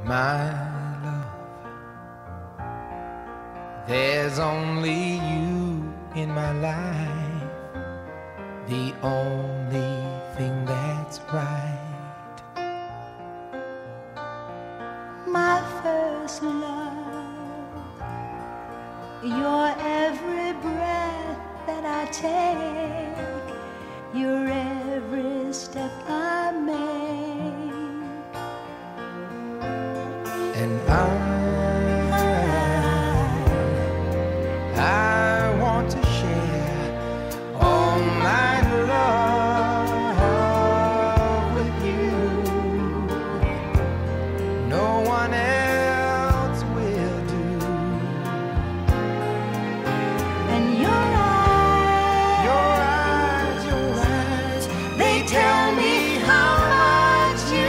my love. There's only you in my life, the only thing that's right. My first love, your every breath that I take, your every step I make, and I want to share all my love with you. No one else will do. and your eyes, they tell me how much you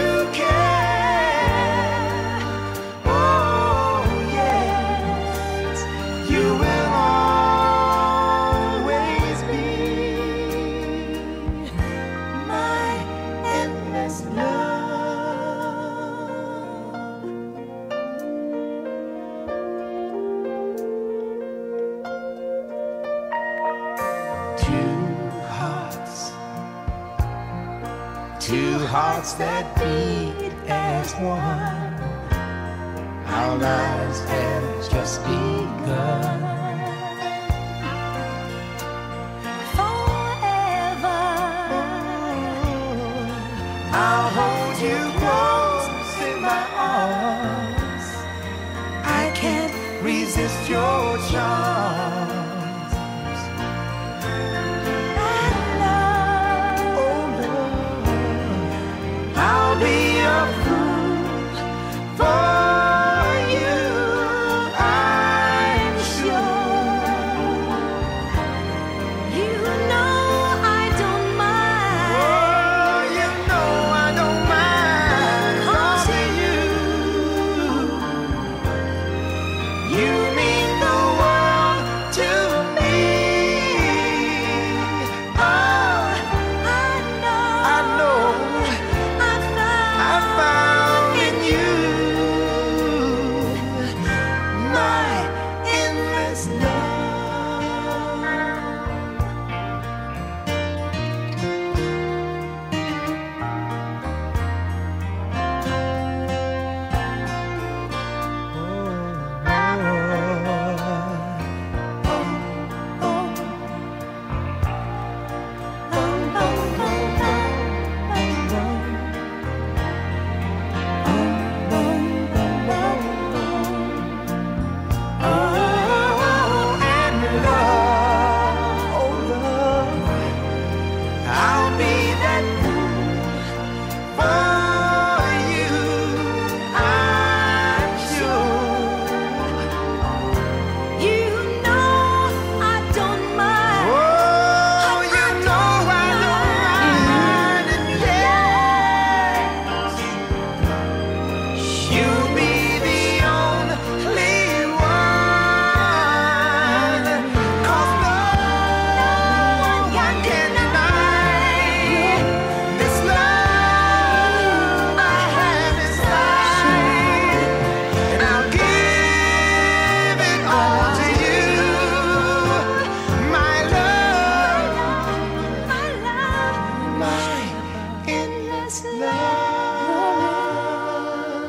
care. Oh yes, you will always be my endless love. Two hearts that beat as one. Our lives have just begun. Forever, I'll hold you close in my arms. I can't resist your charms. Oh Lord, I'll be a fool for you, I'm sure. you know I don't mind. Oh, you know I don't mind. 'Cause you mean the world to me. Oh, I know I found in you my endless love. I'll be that fool for you, I'm sure. You know I don't mind. Oh, you know I don't mind, and yes, you'll be the only one. 'Cause no one can deny this love I have inside, and I'll give it all to you, my love, my endless love.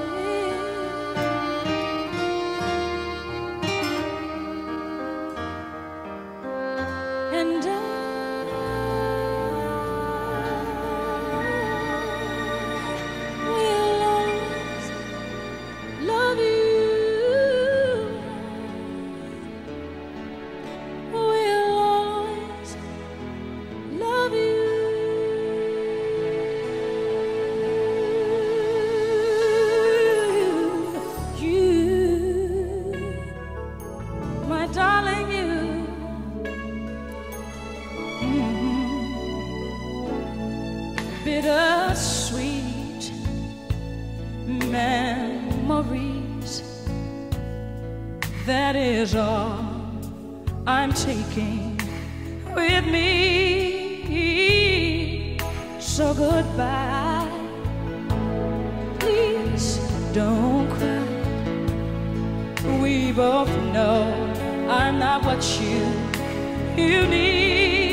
And will always love you. Will always love you. You, my darling, you. Bittersweet memories, that is all I'm taking with me. So goodbye, please don't cry. We both know I'm not what you need.